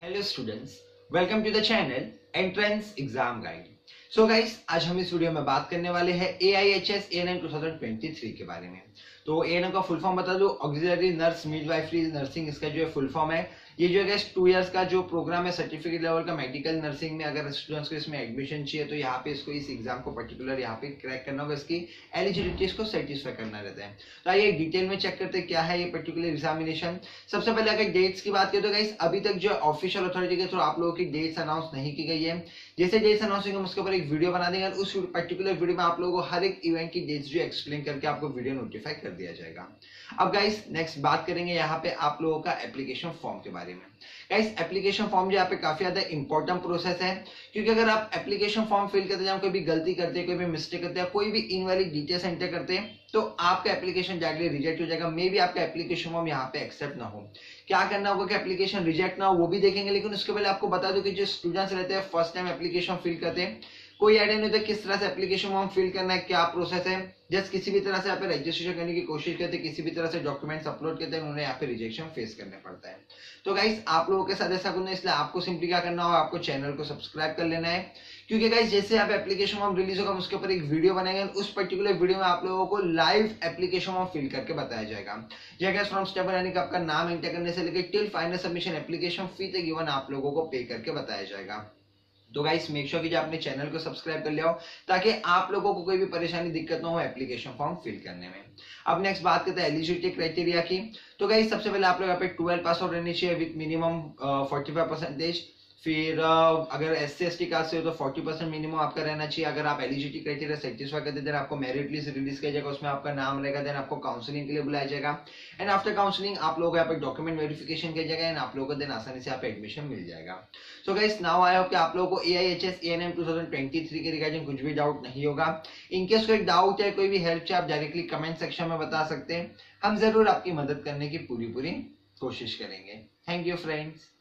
Hello students, welcome to the channel entrance exam guide. So guys, आज हम इस video में बात करने वाले हैं AIHS ANM 2023 के बारे में। तो ANM का फुल फॉर्म बता दो, ऑक्सिलरी नर्स मिडवाइफरी नर्सिंग, इसका जो है फुल फॉर्म है। ये जो है 2 इयर्स का जो प्रोग्राम है सर्टिफिकेट लेवल का मेडिकल नर्सिंग में, अगर स्टूडेंट्स को इसमें एडमिशन चाहिए तो यहाँ पे इसको इस एग्जाम को पर्टिकुलर यहाँ पे क्रैक करना होगा, इसकी एलिजिबिलिटीज को सेटिस्फाई करना रहता है। तो आइए डिटेल में चेक करते हैं क्या है ये पर्टिकुलर एग्जामिनेशन। सबसे पहले अगर डेट्स की बात करें तो गाइस अभी तक जो ऑफिशियल अथॉरिटी के थ्रू आप लोगों की डेट्स अनाउंस नहीं की गई है। जैसे डेट्स अनाउंस होंगे हम उसके ऊपर एक वीडियो बना देंगे और उस पर्टिकुलर वीडियो में आप लोगों को हर एक इवेंट की डेट्स जो एक्सप्लेन करके आपको वीडियो नोटिफाई कर दिया जाएगा। अब गाइस नेक्स्ट बात करेंगे यहाँ पे आप लोगों का एप्लीकेशन फॉर्म के बारे में। गाइस एप्लीकेशन फॉर्म जो यहाँ पे काफी ज्यादा इंपॉर्टेंट प्रोसेस है, क्योंकि अगर आप एप्लीकेशन फॉर्म फिल करते हैं, कोई भी गलती करते हैं, कोई भी मिस्टेक करते हैं, कोई भी इनवैलिड डिटेल्स एंटर करते हैं तो आपका एप्लीकेशन डायरेक्टली रिजेक्ट हो जाएगा। मे बी आपका एप्लीकेशन फॉर्म यहाँ पे एक्सेप्ट ना हो। क्या करना होगा कि एप्लीकेशन रिजेक्ट ना हो वो भी देखेंगे, लेकिन उसके पहले आपको बता दो कि जो स्टूडेंट्स रहते हैं फर्स्ट टाइम एप्लीकेशन फिल करते हैं, कोई आइडिया नहीं होता किस तरह से एप्लीकेशन फॉर्म फिल करना है, क्या प्रोसेस है। जस्ट किसी भी तरह से यहाँ पे रजिस्ट्रेशन करने की कोशिश करते हैं, किसी भी तरह से डॉक्यूमेंट्स अपलोड करते हैं, उन्हें यहाँ पे रिजेक्शन फेस करना पड़ता है। तो गाइस आप लोगों के साथ ऐसा करना है, इसलिए आपको सिंपली क्या करना होगा, आपको चैनल को सब्सक्राइब कर लेना है। क्योंकि गाइस जैसे आप एप्लीकेशन फॉर्म रिलीज होगा उसके ऊपर एक वीडियो बनाएंगे, उस पर्टिकुलर वीडियो में आप लोगों को लाइव एप्लीकेशन फॉर्म फिल करके बताया जाएगा। जगह फ्रॉम स्टेप यानी कि आपका नाम एंटर करने से लेकर till final submission application fee तक इवन आप लोगों को पे करके बताया जाएगा। तो गाइस मेक श्योर कीजिए आपने चैनल को सब्सक्राइब कर लिया हो, ताकि आप लोगों को कोई भी परेशानी दिक्कत ना हो एप्लीकेशन फॉर्म फिल करने में। अब नेक्स्ट बात करते हैं एलिजिबिलिटी क्राइटेरिया की। तो गाइस सबसे पहले आप लोग यहाँ पे 12 पास आउट रहनी चाहिए विद मिनिमम 45%। फिर अगर SC/ST कास्ट से हो तो 40% मिनिमम आपका रहना चाहिए। अगर आप एलिजिबिलिटी क्राइटेरिया सेटिस्फाई करते देन आपको मेरिट लिस्ट रिलीज किया जाएगा, उसमें आपका नाम रहेगा, देन आपको काउंसलिंग के लिए बुलाया जाएगा। एंड आफ्टर काउंसलिंग आप लोगों को यहाँ पे डॉक्यूमेंट वेरिफिकेशन किया जाएगा एंड आप लोगों को देन आसानी से यहाँ पे एडमिशन मिल जाएगा। So guys now I hope कि आप लोगों को AIHS ANM 2023 के रिगार्डिंग कुछ भी डाउट नहीं होगा। इनकेस कोई डाउट है, कोई भी हेल्प चाहिए, आप डायरेक्टली कमेंट सेक्शन में बता सकते हैं। हम जरूर आपकी मदद करने की पूरी कोशिश करेंगे। Thank you friends.